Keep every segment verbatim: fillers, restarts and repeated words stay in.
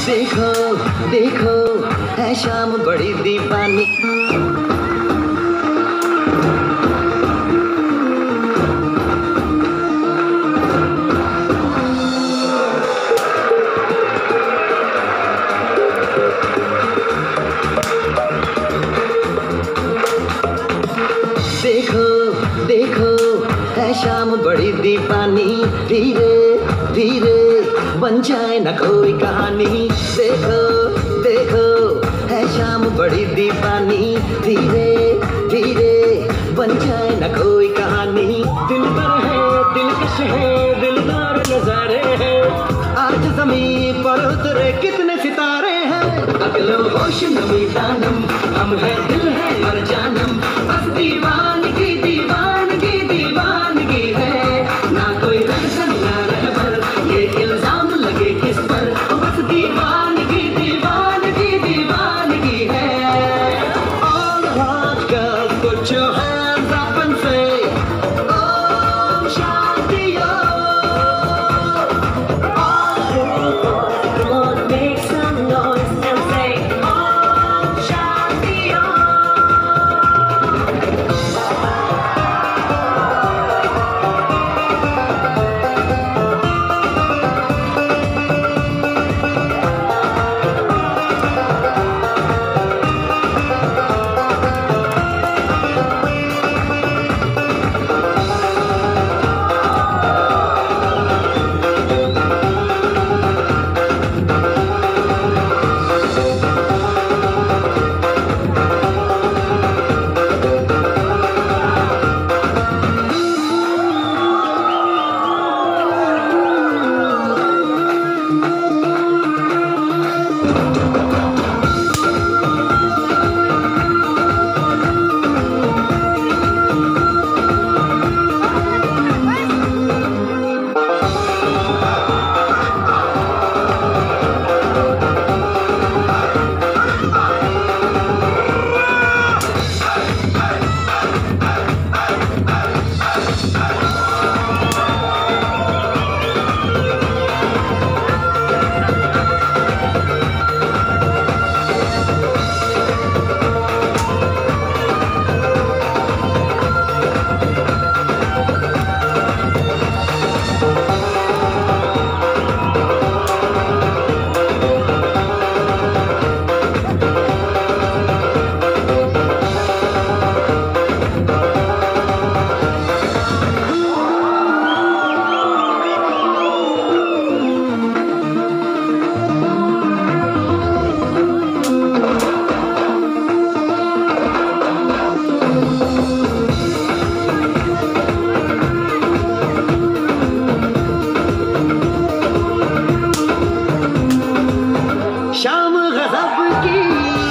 देखो देखो है शाम बड़ी दीवानी। देखो देखो है शाम बड़ी दीवानी, धीरे धीरे बन जाए न कोई कहानी। देखो देखो है शाम बड़ी दीवानी, धीरे धीरे बन जाए न कोई कहानी। दिल पर है दिलकश है दिलदार नजारे हैं, आज ज़मीन पर उतरे कितने सितारे हैं। अगलो होश नमी दानम, हम है दिल है और जानम, बस दीवानगी दीवानगी दीवानगी है। ना कोई रहसन ना रहबर, ये इल्जाम लगे किस पर, बस दीवानगी दीवानगी दीवानगी है। All the hot girls put your hands up and say Om Shanti Om. All the boys come on make some noise and say Om Shanti Om. शाम गज़ब की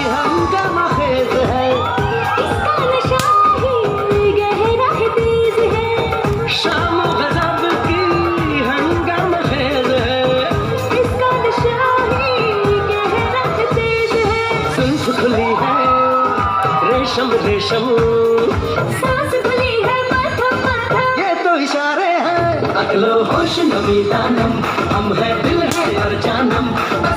हंगामा खेज है, इसका नशा ही गहरा है तेज है। शाम गज़ब की हंगामा खेज है, इसका नशा ही गहरा है तेज है। जुल्फ खुली है रेशम रेशम, सांस खुली है मध्यम मध्यम, ये तो इशारे हैं। अगलो होश नमी दानम, हम है दिल है और जानम,